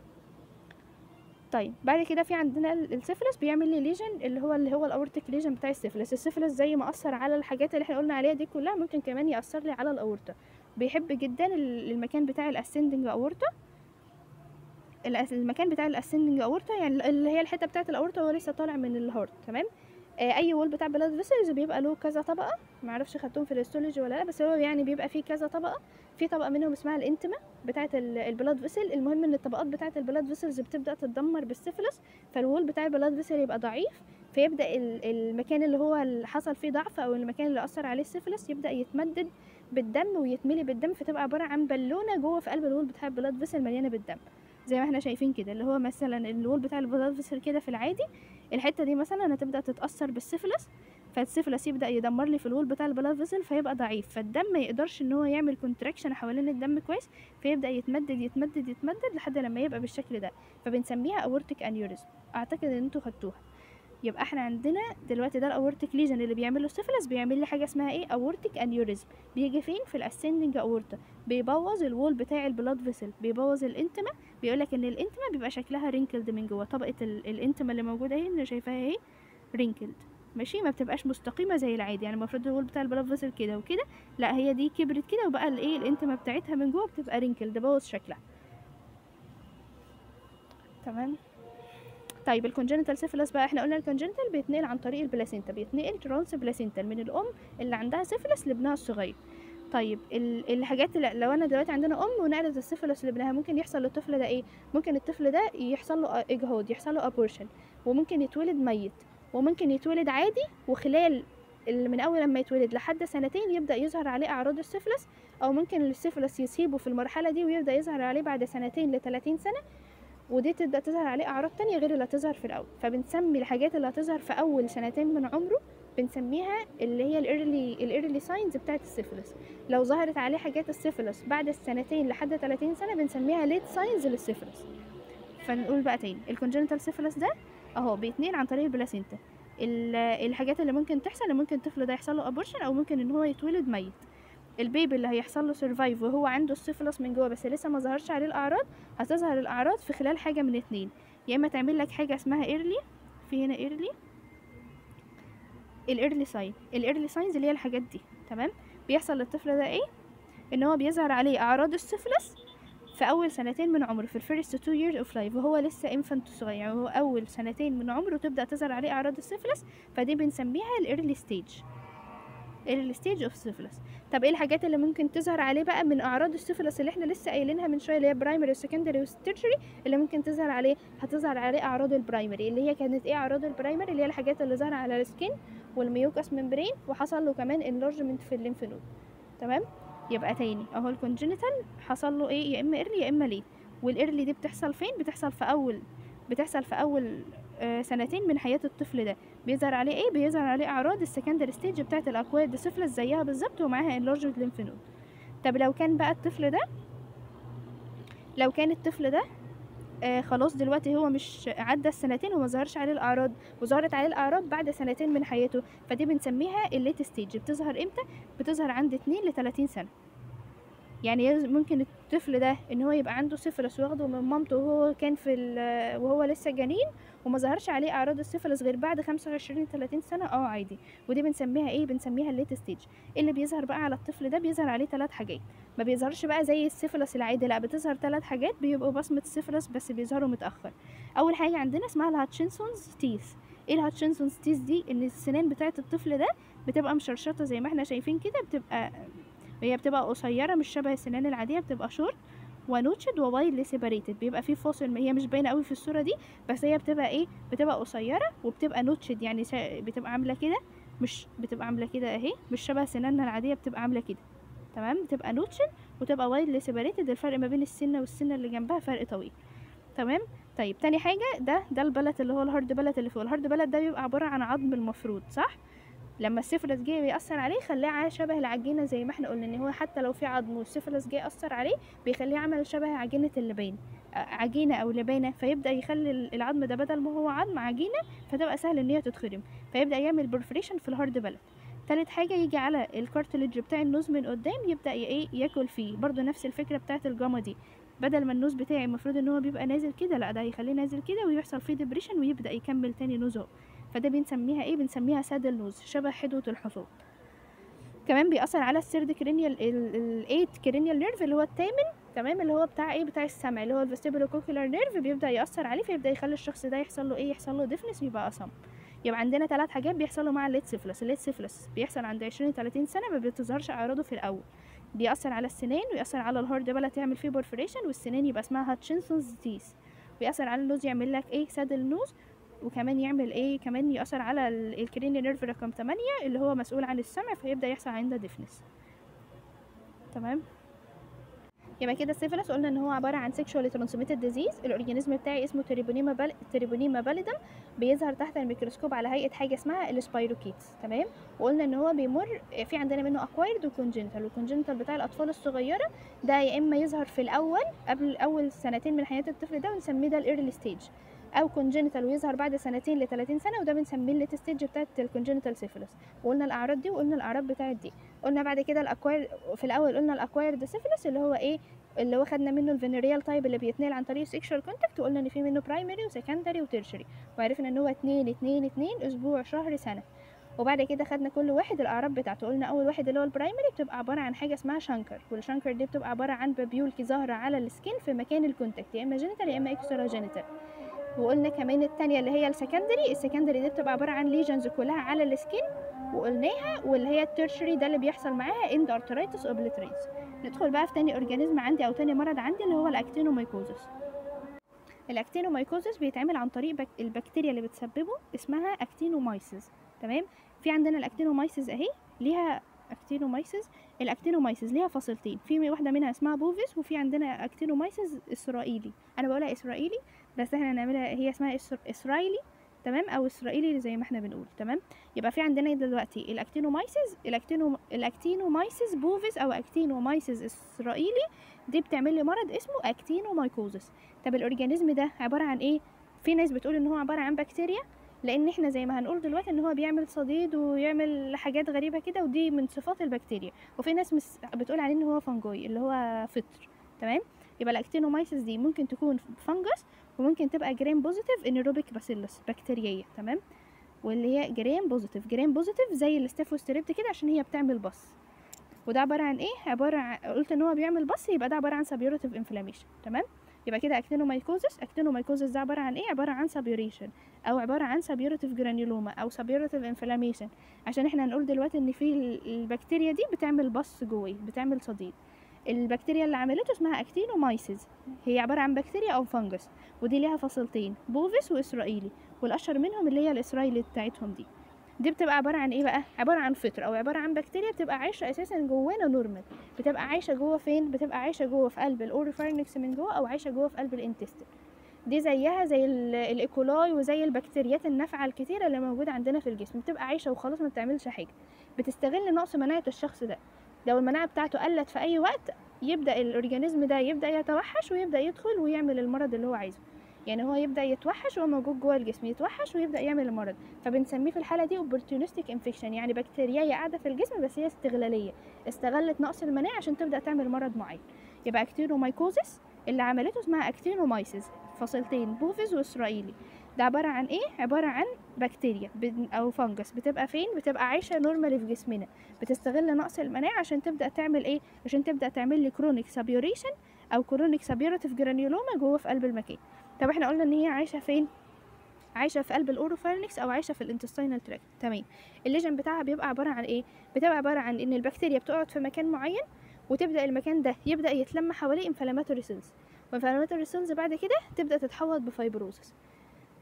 طيب بعد كده في عندنا السيفلس بيعمل لي ليجن اللي هو اللي هو الاورتيك ليجن بتاع السيفلس. السيفلس زي ما اثر على الحاجات اللي احنا قلنا عليها دي كلها، ممكن كمان ياثر لي على الاورطه. بيحب جدا المكان بتاع الاسندنج اورطه، المكان بتاع الاسندنج اورطه، يعني اللي هي الحته بتاعه الاورطه وهو لسه طالع من الهارت، تمام. آه اي وول بتاع بلاد فيسلز بيبقى له كذا طبقه، معرفش خدتهم في الهيستولوجي ولا لا، بس هو يعني بيبقى فيه كذا طبقه. في طبقه منهم اسمها الانتما بتاعه البلاد فيسل. المهم ان الطبقات بتاعه البلاد فيسلز بتبدا تتدمر بالسيفلس، فالوول بتاع البلاد فيسل يبقى ضعيف، فيبدا المكان اللي هو اللي حصل فيه ضعف او المكان اللي اثر عليه السيفلس يبدا يتمدد بالدم ويتملي بالدم، فتبقى عباره عن بالونه جوه في قلب الوول بتاع البلاد فيسل مليانه بالدم، زي ما احنا شايفين كده. اللي هو مثلا الوول بتاع البلاد فيسل كده في العادي، الحته دي مثلا هتبدا تتاثر بالسيفلس، فالسيفلس يبدا يدمر لي في الوول بتاع البلاد فيسل، فيبقى ضعيف، فالدم ما يقدرش ان هو يعمل كونتراكشن حوالين الدم كويس، فيبدا يتمدد يتمدد يتمدد لحد لما يبقى بالشكل ده، فبنسميها اورتيك انيوريزم. اعتقد ان انتوا خدتوها. يبقى احنا عندنا دلوقتي ده الاورتيك ليجن اللي بيعمل له السيفلس، بيعمل لي حاجه اسمها ايه؟ اورتيك انيوريزم. بيجي فين؟ في الاسندنج اورتا، بيبوظ الوول بتاع البلاد فيسل، بيبوظ الانتما. بيقول لك ان الانتما بيبقى شكلها رينكلد من جوه، طبقه الانتما اللي موجوده اهي اللي شايفاها اهي رينكلد، ماشي، ما بتبقاش مستقيمه زي العادي. يعني المفروض الوول بتاع البلاد فيسل كده وكده، لا هي دي كبرت كده وبقى الايه الانتما بتاعتها من جوه بتبقى رينكلد، بوظ شكلها، تمام. طيب الكونجنتال سيفيلس بقى، احنا قلنا الكونجنتال بيتنقل عن طريق البلاسينتا، بيتنقل ترانس بلاسينتال من الام اللي عندها سيفيلس لابنها الصغير. طيب الحاجات اللي لو انا دلوقتي عندنا ام ونقلت السيفيلس لابنها، ممكن يحصل للطفل ده ايه؟ ممكن الطفل ده يحصل له اجهاض، يحصل له ابورشن، وممكن يتولد ميت، وممكن يتولد عادي، وخلال من اول لما يتولد لحد سنتين يبدا يظهر عليه اعراض السيفيلس، او ممكن السيفيلس يسيبه في المرحله دي ويبدا يظهر عليه بعد سنتين ل ثلاثين سنه، ودي تبدا تظهر عليه اعراض تانية غير اللي هتظهر في الاول. فبنسمي الحاجات اللي هتظهر في اول سنتين من عمره بنسميها اللي هي الايرلي الايرلي ساينز بتاعه السيفيلس. لو ظهرت عليه حاجات السيفيلس بعد السنتين لحد ثلاثين سنه بنسميها ليت ساينز للسيفيلس. فنقول بقى تاني، الكونجنتال سيفيلس ده اهو بيتنقل عن طريق البلاسينتا. الحاجات اللي ممكن تحصل، اللي ممكن الطفل ده يحصل له ابورشن، او ممكن ان هو يتولد ميت. البيبي اللي هيحصل له سيرفايف وهو عنده السيفيلس من جوه بس لسه ما ظهرش عليه الاعراض، هتظهر الاعراض في خلال حاجه من اتنين، يا اما تعمل لك حاجه اسمها ايرلي، في هنا ايرلي، الايرلي ساين، الايرلي ساينز اللي هي الحاجات دي، تمام. بيحصل للطفل ده ايه؟ ان هو بيظهر عليه اعراض السيفيلس في اول سنتين من عمره، في الفيرست تو ييرز اوف لايف، وهو لسه انفانت صغير، يعني هو اول سنتين من عمره تبدا تظهر عليه اعراض السيفيلس، فدي بنسميها الايرلي ستيج، الستيج اوف سيفيلس. طب ايه الحاجات اللي ممكن تظهر عليه بقى من اعراض السيفيلس اللي احنا لسه قايلينها من شويه، اللي هي برايمري وسكندري وتيرشري، اللي ممكن تظهر عليه؟ هتظهر عليه اعراض البرايمري، اللي هي كانت ايه اعراض البرايمري؟ اللي هي الحاجات اللي ظهر على السكين والميوكاس ممبرين، وحصل له كمان انلارجمنت في الليمف نود، تمام. يبقى تاني اهو الكونجنتال حصل له ايه؟ يا اما ايرلي يا اما ليت. والايرلي دي بتحصل فين؟ بتحصل في اول بتحصل في اول آه سنتين من حياه الطفل ده. بيظهر عليه ايه؟ بيظهر عليه اعراض السكندري ستيج بتاعه الاكواد سيفلس زيها بالظبط، ومعاها انلارجد ليمف نود. طب لو كان بقى الطفل ده لو كان الطفل ده آه خلاص دلوقتي هو مش عدى السنتين وما ظهرش عليه الاعراض، وظهرت عليه الاعراض بعد سنتين من حياته، فدي بنسميها الليت ستيج. بتظهر امتى؟ بتظهر عند اتنين ل ثلاثين سنه. يعني ممكن الطفل ده ان هو يبقى عنده سيفلس واخده من مامته وهو كان في وهو لسه جنين، وما ظهرش عليه اعراض السيفلس غير بعد خمسة وعشرين ل ثلاثين سنه، اه عادي. ودي بنسميها ايه؟ بنسميها الليت ستيج. اللي بيظهر بقى على الطفل ده بيظهر عليه ثلاث حاجات، ما بيظهرش بقى زي السيفلس العادي، لا بتظهر ثلاث حاجات بيبقوا بصمه السيفلس بس بيظهروا متاخر. اول حاجه عندنا اسمها الهاتشنسونز تيث. ايه الهاتشنسونز تيث دي؟ ان السنان بتاعه الطفل ده بتبقى مشرشطه زي ما احنا شايفين كده، بتبقى هي بتبقى قصيره مش شبه السنان العاديه، بتبقى شورت ونوتشد ووايدلي سيباريتد، بيبقى في فاصل، هي مش باينه قوي في الصوره دي، بس هي بتبقى ايه؟ بتبقى قصيره وبتبقى نوتشد، يعني بتبقى عامله كده مش بتبقى عامله كده اهي، مش شبه سناننا العاديه، بتبقى عامله كده تمام، بتبقى نوتشن وتبقى وايدلي سيبريتد، الفرق ما بين السنه والسنه اللي جنبها فرق طويل تمام. طيب تاني حاجه، ده ده البلت اللي هو الهارد بلت اللي فوق. الهارد بلت ده بيبقى عباره عن عظم المفروض صح، لما السيفلس جه بيأثر عليه خلاه شبه العجينه، زي ما احنا قلنا ان هو حتى لو في عظم والسيفلس جه أثر عليه بيخليه عمل شبه عجينه اللبان، عجينه او لبانه، فيبدا يخلي العظم ده بدل ما هو عظم عجينه، فتبقى سهل ان هي تتخرم، فيبدا يعمل برفريشن في الهارد بلت. تالت حاجه يجي على الكارتليج بتاع النوز من قدام، يبدا ايه ياكل فيه، برضو نفس الفكره بتاعت الجاما دي، بدل ما النوز بتاعي المفروض ان هو بيبقى نازل كده، لا ده هيخليه نازل كده ويحصل فيه ديبريشن ويبدا يكمل تاني نوز اهو، فده بنسميها ايه، بنسميها سادل نوز، شبه حدوة الحصان. كمان بيأثر على السيرد كرينيال الايت كرينيال نيرف اللي هو الثامن تمام، اللي هو بتاع ايه، بتاع السمع، اللي هو الفيستيبولو كوكيولار نيرف، بيبدا يأثر عليه فيبدا يخلي الشخص ده يحصل له ايه، يحصل له ديفنس ويبقى اصم. يبقى عندنا ثلاث حاجات بيحصلوا مع الليت سيفلس. الليت سيفلس بيحصل عند عشرين تلاتين سنه، ما بتظهرش اعراضه في الاول، بيأثر على السنان ويأثر على الهارد بلت يعمل فيه بورفريشن، والسنان يبقى اسمها هاتشنسونز تيث، ويأثر على النوز يعمل لك ايه، سادل نوز، وكمان يعمل ايه، كمان يأثر على الكرينيال نيرف رقم تمانية اللي هو مسؤول عن السمع، فيبدأ يحصل عنده ديفنس تمام. يبقى كده السيفلس قلنا ان هو عباره عن سيكشوالي ترانسميتد ديزيز، الاورجانيزم بتاعي اسمه تريبونيما بال... تريبونيما باليدم، بيظهر تحت الميكروسكوب على هيئه حاجه اسمها السبايروكيتس تمام. وقلنا ان هو بيمر في عندنا منه اكوايرد وكونجنتال، والكونجنتال بتاع الاطفال الصغيره ده يا اما يظهر في الاول قبل اول سنتين من حياه الطفل ده ونسميه ده الايرلي ستيج، او كونجنتال ويظهر بعد سنتين ل ثلاثين سنه وده بنسميه الليت ستيج بتاعه الكونجنتال سيفلس. وقلنا الاعراض دي وقلنا الاعراض بتاعه دي. قلنا بعد كده الاكواير، في الاول قلنا الاكوايرد سيفلس اللي هو ايه، اللي هو خدنا منه الفينيريال تايب اللي بيتنقل عن طريق السيكشوال كونتاكت، وقلنا ان في منه برايمري وسكندري وتيرشري، وعرفنا ان هو اتنين اتنين اتنين اسبوع شهر سنه. وبعد كده خدنا كل واحد الاعراض بتاعته. قلنا اول واحد اللي هو البرايمري بتبقى عباره عن حاجه اسمها شانكر، والشانكر دي بتبقى عباره عن بابيول ظاهره على السكين في مكان الكونتاكت، يا اما جينيتال يا اما اكسترا جينيتال. وقلنا كمان التانية اللي هي السكندري، السكندري دي بتبقى عباره عن ليجنز كلها على السكين وقلناها. واللي هي التيرشري ده اللي بيحصل معاها اند ارترايتس اوبليتريتس. ندخل بقى في تاني اورجانيزم عندي او تاني مرض عندي اللي هو الاكتينومايكوزس. الاكتينومايكوزس بيتعمل عن طريق بك... البكتيريا اللي بتسببه اسمها اكتينومايسيس تمام. في عندنا الاكتينومايسيس اهي ليها اكتينومايسيس، الاكتينومايسيس ليها فصيلتين، في واحده منها اسمها بوفيس، وفي عندنا اكتينومايسيس اسرائيلي، انا بقولها اسرائيلي بس احنا هنعملها هي اسمها إسر... اسرائيلي تمام، او اسرائيلي زي ما احنا بنقول تمام. يبقى في عندنا دلوقتي الاكتينومايسيس، الاكتينو الاكتينومايسيس بوفيس او اكتينومايسيس اسرائيلي، دي بتعمل لي مرض اسمه اكتينومايكوزس. طب الاورجانيزم ده عباره عن ايه؟ في ناس بتقول ان هو عباره عن بكتيريا، لان احنا زي ما هنقول دلوقتي ان هو بيعمل صديد ويعمل حاجات غريبه كده ودي من صفات البكتيريا. وفي ناس مس... بتقول عليه ان هو فنجوي اللي هو فطر تمام. يبقى الاكتينومايسيس دي ممكن تكون فنجس وممكن تبقى جرام بوزيتيف انيروبيك باسيلس بكتيريا تمام، واللي هي جرام بوزيتيف جرام بوزيتيف زي الاستافوستريبت كده عشان هي بتعمل بص. وده عباره عن ايه؟ عباره عن قلت ان هو بيعمل بص، يبقى ده عباره عن سابيوريتيف انفلاميشن تمام. يبقى كده اكتينومايكوزس، اكتينومايكوزس ده عباره عن ايه؟ عباره عن سابيوريشن او عباره عن سابيوريتيف جرانيولوما او سابيوريتيف انفلاميشن، عشان احنا هنقول دلوقتي ان في البكتيريا دي بتعمل بص جوه، بتعمل صديد. البكتيريا اللي عملته اسمها اكتينومايسيس، هي عباره عن بكتيريا او فنجس، ودي ليها فصيلتين بوفيس واسرائيلي، والاشهر منهم اللي هي الاسرائيلي بتاعتهم دي. دي بتبقى عباره عن ايه بقى؟ عباره عن فطر او عباره عن بكتيريا بتبقى عايشه اساسا جوانا نورمال. بتبقى عايشه جوه فين؟ بتبقى عايشه جوه في قلب الاوريفارنكس من جوه، او عايشه جوه في قلب الانتستين. دي زيها زي الايكولاي وزي البكتيريات النافعه الكتيره اللي موجوده عندنا في الجسم، بتبقى عايشه وخلاص ما بتعملش حاجه، بتستغل نقص مناعه الشخص ده. لو المناعه بتاعته قلت في اي وقت يبدا الاورجانيزم ده يبدا يتوحش ويبدا يدخل ويعمل المرض اللي هو عايزه. يعني هو يبدا يتوحش وهو موجود جوه الجسم، يتوحش ويبدا يعمل المرض، فبنسميه في الحاله دي opportunistic infection، يعني بكتيريا قاعده في الجسم بس هي استغلاليه، استغلت نقص المناعه عشان تبدا تعمل مرض معين. يبقى اكتينومايكوزس اللي عملته اسمها اكتينومايسيس، فصيلتين بوفيس واسرائيلي. ده عباره عن ايه؟ عباره عن بكتيريا او فنجس بتبقى فين؟ بتبقى عايشه نورمالي في جسمنا، بتستغل نقص المناعه عشان تبدا تعمل ايه؟ عشان تبدا تعمل لي كرونيك سابيوريشن او كرونيك سابيوريتيف جرانيولوما جوه في قلب المكان. طب احنا قلنا ان هي عايشه فين؟ عايشه في قلب الاوروفارنكس او عايشه في الانتستينال تراكت تمام. الليجن بتاعها بيبقى عباره عن ايه؟ بتبقى عباره عن ان البكتيريا بتقعد في مكان معين وتبدا المكان ده يبدا يتلم حواليه انفلاماتوري سيلز، وانفلاماتوري سيلز بعد كده تبدا تتحوط بفايبروزس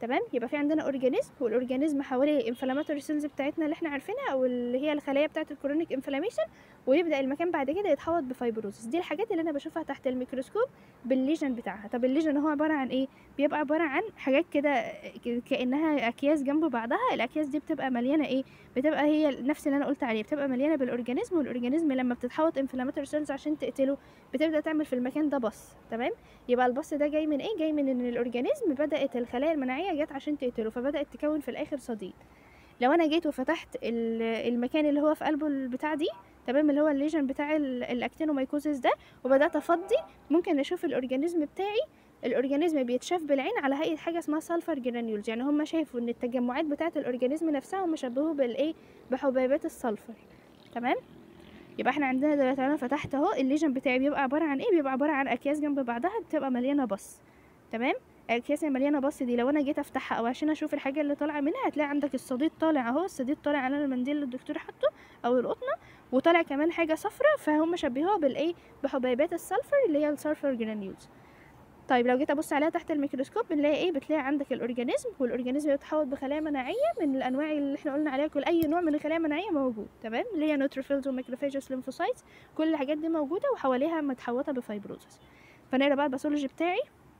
تمام. يبقى في عندنا اورجانيزم، والاورجانيزم حواليه الانفلاماتوري سيلز بتاعتنا اللي احنا عارفينها او اللي هي الخلايا بتاعه الكرونيك انفلاميشن، ويبدا المكان بعد كده يتحوط بفايبروزس. دي الحاجات اللي انا بشوفها تحت الميكروسكوب بالليجن بتاعها. طب الليجن هو عباره عن ايه؟ بيبقى عباره عن حاجات كده كانها اكياس جنب بعضها. الاكياس دي بتبقى مليانه ايه؟ بتبقى هي نفس اللي انا قلت عليه، بتبقى مليانه بالاورجانيزم، والاورجانيزم لما بتتحوط انفلاماتوري سيلز عشان تقتله بتبدا تعمل في المكان ده بص. تمام. يبقى البص ده جاي من ايه؟ جاي من ان الاورجانيزم بدات الخلايا المناعيه جت عشان تقتله، فبدات تكون في الاخر صديد. لو انا جيت وفتحت المكان اللي هو في قلبه البتاع دي، تمام، اللي هو الليجن بتاع الاكتينومايكوزيس ده، وبدات افضي، ممكن اشوف الاورجانيزم بتاعي. الاورجانيزم بيتشاف بالعين على هيئه حاجه اسمها سلفر جرانيولز. يعني هم شافوا ان التجمعات بتاعه الاورجانيزم نفسها هم شبهوه بالايه؟ بحبيبات السلفر. تمام. يبقى احنا عندنا دلوقتي انا فتحت اهو الليجن بتاعي، بيبقى عباره عن ايه؟ بيبقى عباره عن اكياس جنب بعضها بتبقى مليانه بص. تمام. الاكياس المليانه بص دي لو انا جيت افتحها او عشان اشوف الحاجه اللي طالعه منها، هتلاقي عندك الصديد طالع اهو. الصديد طالع على المنديل اللي الدكتور حاطه او القطنه، وطالع كمان حاجه صفراء، فهم شبهوها بالايه؟ بحبيبات السلفر اللي هي السلفر جرانيولز. طيب لو جيت ابص عليها تحت الميكروسكوب بنلاقي ايه؟ بتلاقي عندك الاورجانيزم، والاورجانيزم بيتحوط بخلايا مناعيه من الانواع اللي احنا قلنا عليها. كل اي نوع من الخلايا المناعيه موجود. تمام. اللي هي نوتروفيلز وماكروفاجز ليمفوسايتس، كل الحاجات دي موجوده وحواليها متحوطه بفايبروزس. فنقرا بقى الباثولوجي بتاعي.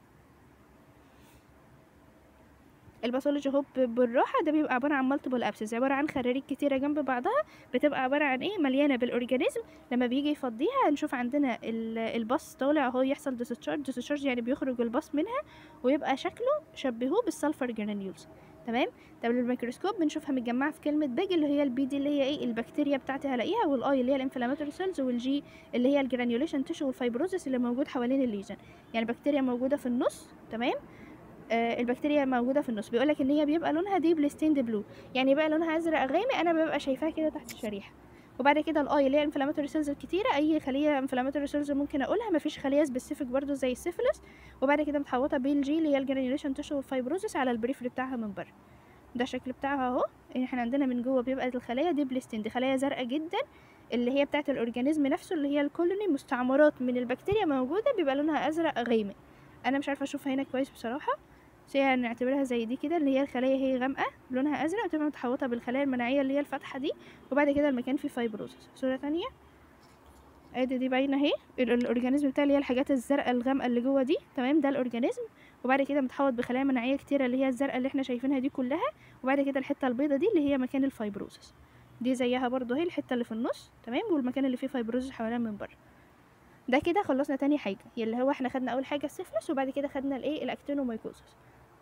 الباثولوجي هو بالراحه ده بيبقى عباره عن مالتيبل ابسس، عباره عن خراريج كتيره جنب بعضها، بتبقى عباره عن ايه؟ مليانه بالاورجانيزم. لما بيجي يفضيها نشوف عندنا البص طالع اهو، يحصل ديسشارج. ديسشارج يعني بيخرج البص منها ويبقى شكله شبهوه بالسلفر جرانيولز. تمام. طب الميكروسكوب بنشوفها متجمعه في كلمه بيج، اللي هي البي دي اللي هي ايه؟ البكتيريا بتاعتي هلاقيها، والاي اللي هي الانفلاماتوري سيلز، والجي اللي هي الجرانيوليشن تيشو والفايبروزس اللي موجود حوالين الليجن. يعني البكتيريا موجوده في النص. تمام. آه البكتيريا موجوده في النص. بيقولك ان هي بيبقى لونها ديب ستيند بلو، يعني بقى لونها ازرق غامق، انا ببقى شايفاها كده تحت الشريحه. وبعد كده الاي اللي هي الانفلاماتوري سيلز الكتيره، اي خليه انفلاماتوري سيلز ممكن اقولها، مفيش خليه سبيسيفيك برضو زي السيفلس. وبعد كده متحوطه بالجي اللي هي الجرانيوليشن تيشو والفايبروزس على البريفري بتاعها من بره. ده الشكل بتاعها اهو. احنا عندنا من جوه بيبقى الخلايا ديب ستيند، خلايا زرقاء جدا، اللي هي بتاعه الاورجانيزم نفسه، اللي هي الكولوني، مستعمرات من البكتيريا موجوده، بيبقى لونها ازرق غامق. انا مش عارفه اشوفها هنا كويس بصراحه، بس هي نعتبرها زي دي كده، اللي هي الخلايا هي غامقه لونها ازرق، وتبقى متحوطه بالخلايا المناعيه اللي هي الفاتحه دي. وبعد كده المكان فيه فايبروزس. صوره ثانيه ادي دي باينه اهي، الاورجانيزم بتاع اللي هي الحاجات الزرقاء الغامقه اللي جوه دي. تمام. ده الاورجانيزم. وبعد كده متحوط بخلايا مناعيه كتيره اللي هي الزرقاء اللي احنا شايفينها دي كلها. وبعد كده الحته البيضه دي اللي هي مكان الفايبروزس، دي زيها برضو اهي الحته اللي في النص. تمام. والمكان اللي فيه فايبروزس حوالين من بره. ده كده خلصنا تاني حاجه، اللي هو احنا خدنا اول حاجه السيفلس، وبعد كده خدنا الايه؟ الاكتينومايكوزس.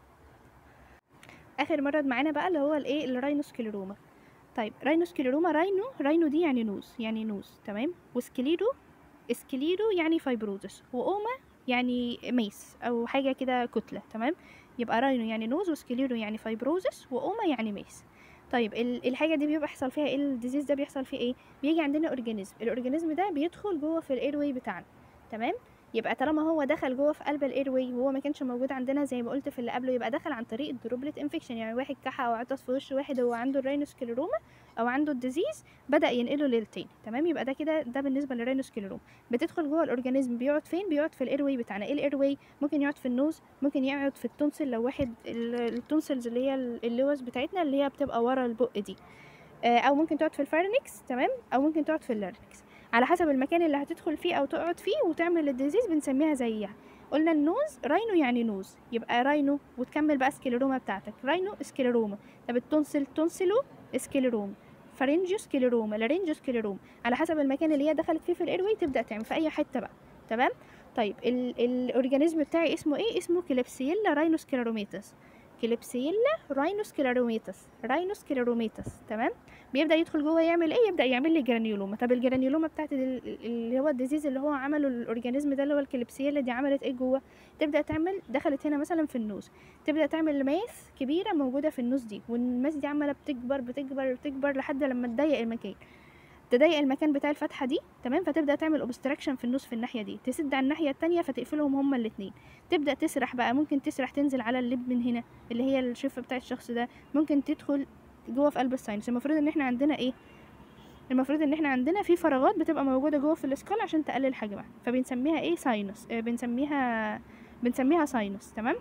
اخر مرض معانا بقى اللي هو الايه؟ الراينوسكليروما. طيب راينوسكليروما، راينو راينو دي يعني نوز، يعني نوز. تمام. وسكليرو، سكليرو يعني فايبروزس، واوما يعني ميس او حاجه كده كتله. تمام. يبقى راينو يعني نوز، وسكليرو يعني فايبروزس، واوما يعني ميس. طيب الحاجه دي بيبقى يحصل فيها ايه؟ الديزيز ده بيحصل فيه ايه؟ بيجي عندنا اورجانيزم، الاورجانيزم ده بيدخل جوه في الاير واي بتاعنا. تمام. يبقى طالما هو دخل جوه في قلب الاير واي وهو ما كانش موجود عندنا زي ما قلت في اللي قبله، يبقى دخل عن طريق الدروبلت انفكشن. يعني واحد كح او عطس في وش واحد هو عنده الراينوسكليروما او عنده الديزيز، بدا ينقله للتاني. تمام. يبقى ده كده ده بالنسبه للراينوسكليروما. بتدخل جوه الاورجانيزم، بيقعد فين؟ بيقعد في الاير واي بتاعنا. ايه الاير واي؟ ممكن يقعد في النوز، ممكن يقعد في التونسل، لو واحد التونسلز اللي هي اللوز بتاعتنا اللي هي بتبقى ورا البق دي، او ممكن تقعد في الفارنكس. تمام. او ممكن تقعد في اللارنكس، على حسب المكان اللي هتدخل فيه او تقعد فيه وتعمل الديزيز بنسميها زيها. قلنا النوز راينو يعني نوز، يبقى راينو، وتكمل بقى سكليروما بتاعتك، راينو سكليروما. طب التونسل تونسلو سكليروما، فارنجيو سكليروما، لارنجيو سكليروما، على حسب المكان اللي هي دخلت فيه في الايروي تبدا تعمل في اي حته بقى. تمام. طيب الاورجانيزم بتاعي اسمه ايه؟ اسمه كليبسيلا راينوسكليروميتس، كليبسيلا راينوسكليروميتس، راينوسكليروميتس. تمام. بيبدا يدخل جوه يعمل ايه؟ يبدا يعمل لي جرانيولوما. طب الجرانيولوما بتاعت اللي هو الديزيز اللي هو عمله الاورجانيزم ده اللي هو الكليبسيلا دي، عملت ايه جوه؟ تبدا تعمل، دخلت هنا مثلا في النوز، تبدا تعمل ماس كبيره موجوده في النوز دي، والماس دي عماله بتكبر بتكبر بتكبر لحد لما تضيق المكان، تضيق المكان بتاع الفتحه دي. تمام. فتبدا تعمل اوبستراكشن في النص في الناحيه دي، تسد على الناحيه التانية، فتقفلهم هما الاثنين. تبدا تسرح بقى، ممكن تسرح تنزل على اللب من هنا اللي هي الشفه بتاع الشخص ده، ممكن تدخل جوه في قلب الساينس. المفروض ان احنا عندنا ايه؟ المفروض ان احنا عندنا في فراغات بتبقى موجوده جوه في الاسكال عشان تقلل حجمها، فبنسميها ايه؟ ساينس. آه بنسميها بنسميها ساينس. تمام.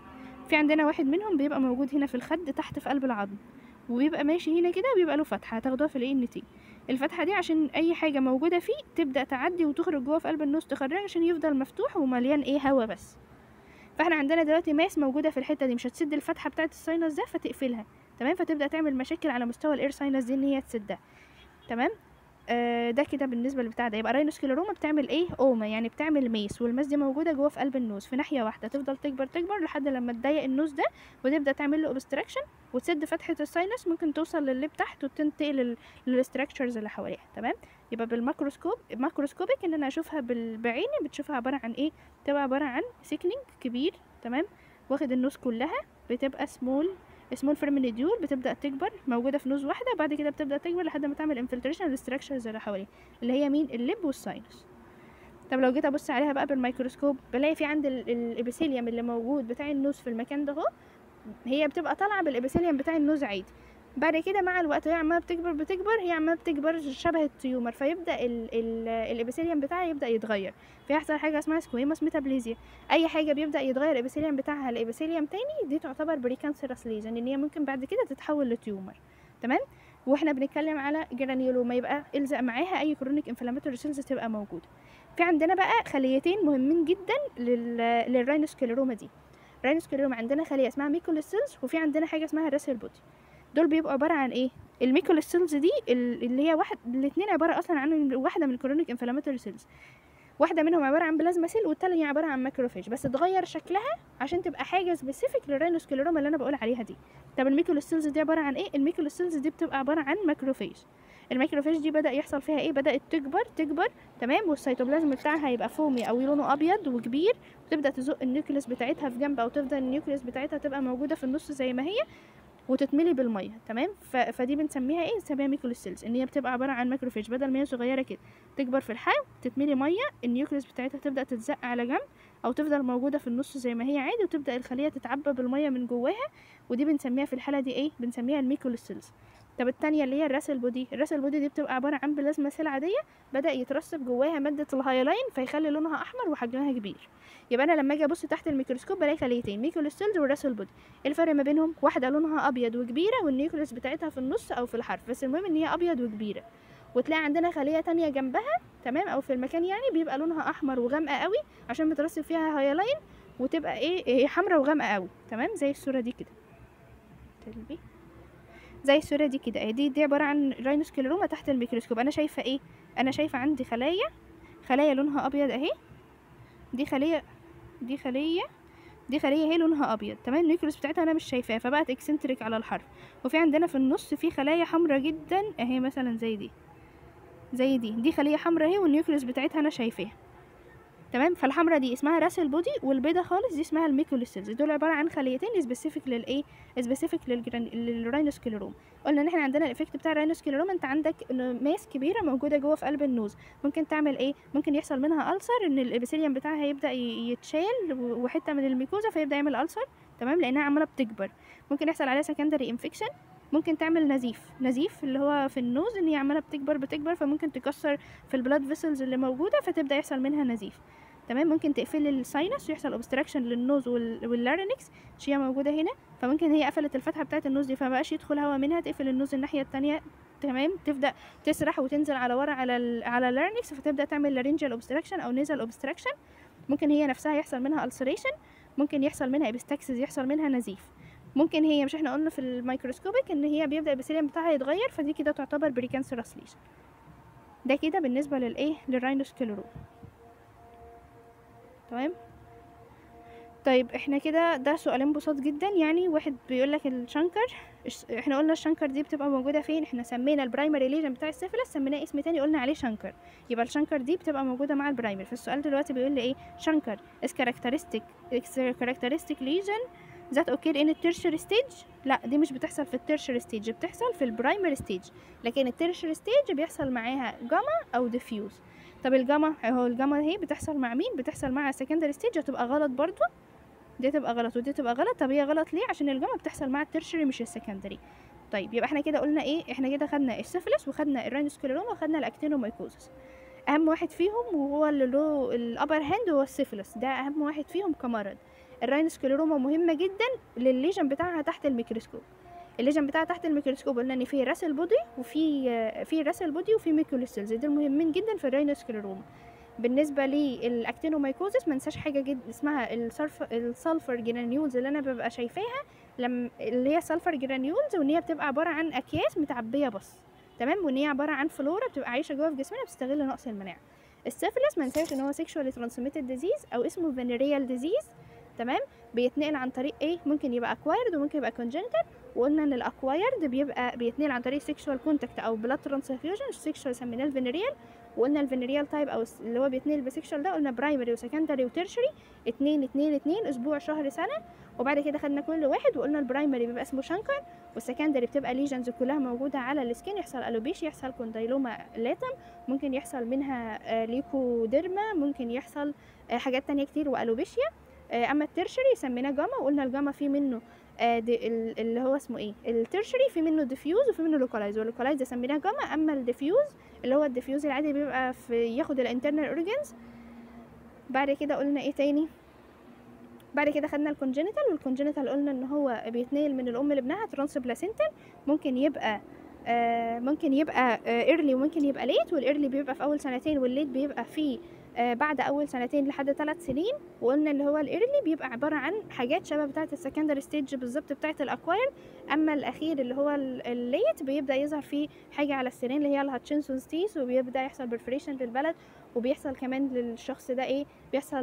في عندنا واحد منهم بيبقى موجود هنا في الخد تحت في قلب العظم، وبيبقى ماشي هنا كده، بيبقى له فتحه هتاخدوها في الاي ان تي. الفتحه دي عشان اي حاجه موجوده فيه تبدا تعدي وتخرج جوه في قلب النوز، تخرج عشان يفضل مفتوح ومليان ايه هوا بس. فاحنا عندنا دلوقتي ماس موجوده في الحته دي مش هتسد الفتحه بتاعه الساينس ده فتقفلها، تمام، فتبدا تعمل مشاكل على مستوى الاير ساينس دي ان هي تسدها، تمام. آه ده كده بالنسبه للبتاع ده. يبقى راينوسكليروما بتعمل ايه؟ اوما، يعني بتعمل ميس، والماس دي موجوده جوه في قلب النوز في ناحيه واحده، تفضل تكبر تكبر لحد لما تضيق النوز ده وتبدا تعمل له اوبستراكشن وتسد فتحه الساينس، ممكن توصل للليب تحت وتنتقل للستراكشرز اللي حواليها، تمام. يبقى بالماكروسكوب ماكروسكوبيك ان انا اشوفها بعيني بتشوفها عباره عن ايه؟ بتبقى عباره عن سيكنينج كبير، تمام، واخد النوز كلها، بتبقى سمول سمول فيرمينيديول، بتبدا تكبر موجوده في نوز واحده، بعد كده بتبدا تكبر لحد ما تعمل انفلتريشن للستراكشرز اللي حواليها اللي هي مين؟ الليب والساينس. طب لو جيت ابص عليها بقى بالميكروسكوب بلاقي في عند الابيثيليوم اللي موجود بتاع النوز في المكان ده اهو، هي بتبقى طالعه بالابيثيليوم بتاع النوز عادي، بعد كده مع الوقت هي عماله بتكبر بتكبر هي عماله بتكبر شبه التيومر، فيبدا الابيثيليوم بتاعها يبدا يتغير، فيحصل حاجه اسمها سكويموس ميتابليزيا. اي حاجه بيبدا يتغير الابيثيليوم بتاعها لابيثيليوم تاني دي تعتبر بريكانسيرس ليجن، ان هي ممكن بعد كده تتحول لتيومر، تمام. واحنا بنتكلم على جرانيولوما يبقى الزق معاها اي كرونيك انفلاماتوري سيلز تبقى موجوده. في عندنا بقى خليتين مهمين جدا للراينوسكليروما دي. الراينوسكليروما عندنا خليه اسمها ميكولوس سيلز، وفي عندنا حاجه اسمها راسل بودي. دول بيبقوا عباره عن ايه؟ الميكولوس سيلز دي اللي هي واحد الاثنين عباره اصلا عن واحده من الكرونيك انفلاماتوري سيلز، واحده منهم عباره عن بلازما سيل والتانية عباره عن ماكروفيج، بس اتغير شكلها عشان تبقى حاجه سبيسيفيك للراينوسكليروما اللي انا بقول عليها دي. طب الميكولوس سيلز دي عباره عن ايه؟ الميكولوس سيلز دي بتبقى عباره عن ماكروفيج. الماكروفيج دي بدا يحصل فيها ايه؟ بدات تكبر تكبر تمام، والسيتوبلازم بتاعها يبقى فومي او لونه ابيض وكبير، وتبدا تزق النيوكليوس بتاعتها في جنب، او تفضل النيوكليوس بتاعتها تبقى موجوده في النص زي ما هي وتتملي بالميه، تمام. فدي بنسميها ايه؟ بنسميها ميكولوس سيلز، ان هي بتبقى عباره عن ماكروفيج، بدل ما هي صغيره كده تكبر في الحجم تتملي ميه، النيوكليوس بتاعتها تبدا تتزق على جنب او تفضل موجوده في النص زي ما هي عادي، وتبدا الخليه تتعبى بالميه من جواها، ودي بنسميها في الحاله دي ايه؟ بنسميها الميكولوس سيلز. طب التانية اللي هي الراسل بودي، الراسل بودي دي بتبقى عباره عن بلازما سيل عاديه بدا يترسب جواها ماده الهايلاين فيخلي لونها احمر وحجمها كبير. يبقى انا لما اجي ابص تحت الميكروسكوب بلاقي خليتين، ميكولوس سيلز والراسل بودي. الفرق ما بينهم واحده لونها ابيض وكبيره والنيوكليوس بتاعتها في النص او في الحرف، بس المهم ان هي ابيض وكبيره. وتلاقي عندنا خليه تانية جنبها، تمام، او في المكان يعني بيبقى لونها احمر وغامقه قوي عشان مترسب فيها هايلاين، وتبقى ايه؟ هي حمراء وغامقه قوي، تمام، زي الصوره دي كده، تلبي زي الصوره دي كده. دي دي عباره عن راينوسكليروما تحت الميكروسكوب. انا شايفه ايه؟ انا شايفه عندي خلايا خلايا لونها ابيض اهي، دي خليه دي خليه دي خليه هي لونها ابيض، تمام، النيوكليوس بتاعتها انا مش شايفاها فبقت اكسنتريك على الحرف. وفي عندنا في النص في خلايا حمراء جدا اهي، مثلا زي دي زي دي دي خليه حمراء اهي والنيوكليوس بتاعتها انا شايفاها، تمام. فالحمراء دي اسمها راسل بودي، والبيضه خالص دي اسمها الميكولوس سيلز. دول عباره عن خليتين سبيسيفيك للايه؟ سبيسيفيك للراينوسكليروما. قلنا ان احنا عندنا الايفكت بتاع الراينوسكليروما، انت عندك ماس كبيره موجوده جوه في قلب النوز، ممكن تعمل ايه؟ ممكن يحصل منها ألسر، ان الابيثيليوم بتاعها يبدا يتشال وحته من الميكوزا فيبدا يعمل ألسر، تمام، لانها عماله بتكبر. ممكن يحصل عليها سكندري انفكشن، ممكن تعمل نزيف نزيف اللي هو في النوز، ان هي عماله بتكبر بتكبر فممكن تكسر في البلاد فيسلز اللي موجوده فتبدا يحصل منها نزيف، تمام. ممكن تقفل الساينس ويحصل اوبستراكشن للنوز واللارينكس، هي موجوده هنا، فممكن هي قفلت الفتحه بتاعه النوز دي فمبقاش يدخل هواء منها، تقفل النوز الناحيه التانية، تمام، تبدا تسرح وتنزل على ورا على ال على اللارينكس فتبدا تعمل لارينجال اوبستراكشن او نيزل اوبستراكشن. ممكن هي نفسها يحصل منها ألسريشن، ممكن يحصل منها ابستاكسس، يحصل منها نزيف. ممكن هي مش احنا قلنا في الميكروسكوبيك ان هي بيبدا الابيثيليوم بتاعها يتغير، فدي كده تعتبر بريكانسيرس ليجن. ده كده بالنسبه للايه؟ للراينوسكليروما، تمام. طيب احنا كده ده سؤالين بساط جدا، يعني واحد بيقول لك الشنكر، احنا قلنا الشنكر دي بتبقى موجوده فين؟ احنا سمينا البرايمري ليجن بتاع السيفيلس سميناه اسم تاني قلنا عليه شنكر، يبقى الشنكر دي بتبقى موجوده مع البرايمري. فالسؤال دلوقتي بيقول لي ايه؟ شنكر is characteristic is characteristic lesion that occur in the tertiary stage. لا دي مش بتحصل في التيرشري ستيج، بتحصل في البرايمري ستيج، لكن التيرشري ستيج بيحصل معاها جاما او ديفيوز. طب الجاما اهو، الجاما اهي بتحصل مع مين؟ بتحصل مع السكندري ستيج، هتبقى غلط برضو، دي تبقى غلط ودي تبقى غلط. طب هي غلط ليه؟ عشان الجاما بتحصل مع التيرشري مش السكندري. طيب يبقى احنا كده قلنا ايه؟ احنا كده خدنا السيفيلس وخدنا الراينوسكليروما وخدنا الاكتينومايكوزس. اهم واحد فيهم وهو اللي له الابر هاند هو السيفيلس، ده اهم واحد فيهم كمرض. الراينوسكليروما مهمه جدا للليجن بتاعها تحت الميكروسكوب. الليجن بتاعها تحت الميكروسكوب قلنا ان في راسل بودي وفي في راسل بودي وفي ميكولوسيلز، دول مهمين جدا في الراينوسكليروما. بالنسبه للاكتينومايكوزس ما ننساش حاجه جدا اسمها السلفر السلفر جرانيولز اللي انا ببقى شايفاها، لما اللي هي سلفر جرانيولز، وان هي بتبقى عباره عن اكياس متعبيه بس، تمام، وان هي عباره عن فلورا بتبقى عايشه جوه في جسمنا بتستغل نقص المناعه. السيفلس ما ننساش ان هو سيكشوالي ترانسميتد ديزيز او اسمه فينيريال ديزيز، تمام، بيتنقل عن طريق ايه؟ ممكن يبقى اكوايرد وممكن يبقى كونجنتال. وقلنا ان الاكوايرد بيبقى بيتنقل عن طريق سيكشوال كونتاكت او بلاد ترانسفيوجن، السيكشوال سميناه الفينيريال. وقلنا الفينيريال تايب او اللي هو بيتنقل بسيكشوال ده قلنا برايمري وسكندري وتيرشري، اتنين اتنين اتنين، اسبوع شهر سنه. وبعد كده خدنا كل واحد وقلنا البرايمري بيبقى اسمه شانكر، والسكندري بتبقى ليجنز كلها موجوده على السكين، يحصل الوبيشيا، يحصل كوندايلوما لاتم، ممكن يحصل منها ليكوديرما، ممكن يحصل حاجات تانية كتير والوبيشيا. اما الترشري سميناه جاما، وقلنا الجاما فيه منه اللي هو اسمه ايه الترشري، في منه ديفيوز وفي منه لوكالايز، واللوكالايز سميناه جاما. اما الديفيوز اللي هو الديفيوز العادي بيبقى في ياخد الانترنال اورجنز. بعد كده قلنا ايه تاني؟ بعد كده خدنا الكونجينيتال، والكونجينيتال قلنا ان هو بيتنقل من الام لابنها ترانس بلاسنتال، ممكن يبقى آه ممكن يبقى ايرلي آه وممكن يبقى ليت، والايرلي بيبقى في اول سنتين والليت بيبقى في آه بعد اول سنتين لحد ثلاث سنين. وقلنا اللي هو الايرلي بيبقى عباره عن حاجات شبه بتاعه السكندري ستيج بالظبط بتاعه الاكواير، اما الاخير اللي هو الليت بيبدا يظهر فيه حاجه على السنين اللي هي الهاتشنسونز تيس، وبيبدا يحصل برفريشن للبلد، وبيحصل كمان للشخص ده ايه؟ بيحصل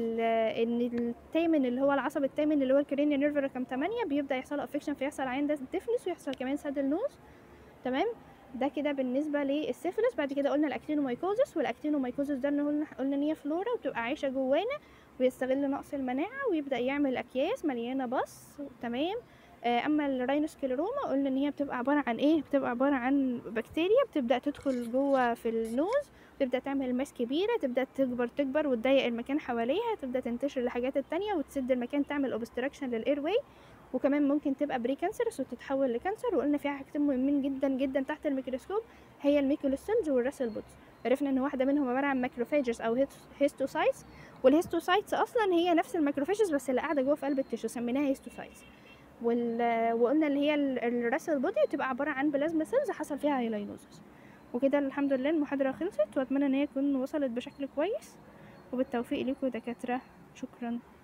ان التامن اللي هو العصب التامن اللي هو الكرينيا نيرف رقم ثمانية بيبدا يحصل افكشن، فيحصل عين ده ديفنس، ويحصل كمان سادل نوز، تمام. ده كده بالنسبه للسيفلس. بعد كده قلنا الاكتينومايكوزس، والاكتينومايكوزس ده قلنا قلنا ان هي فلورا وبتبقى عايشه جوانا ويستغل نقص المناعه ويبدا يعمل اكياس مليانه بص، تمام. اما الراينوسكليروما قلنا ان هي بتبقى عباره عن ايه؟ بتبقى عباره عن بكتيريا بتبدا تدخل جوه في النوز، تبدا تعمل ماس كبيره، تبدا تكبر تكبر وتضيق المكان حواليها، تبدا تنتشر لحاجات التانية وتسد المكان، تعمل اوبستراكشن للاير واي، وكمان ممكن تبقى بري كانسرس وتتحول لكانسر. وقلنا فيها حاجتين مهمين جدا جدا تحت الميكروسكوب، هي الميكولوسيلز والراسل بودز. عرفنا ان واحده منهم عباره عن ماكروفاجز او هيستوسايتس، والهيستوسايتس اصلا هي نفس الماكروفاجز بس اللي قاعده جوه في قلب التيشو، سميناها هيستوسايتس. وال... وقلنا اللي هي الراسل بودي بتبقى عباره عن بلازما سيلز حصل فيها هيلاينوزس. وكده الحمد لله المحاضره خلصت، واتمنى ان هي تكون وصلت بشكل كويس، وبالتوفيق ليكم دكاتره، شكرا.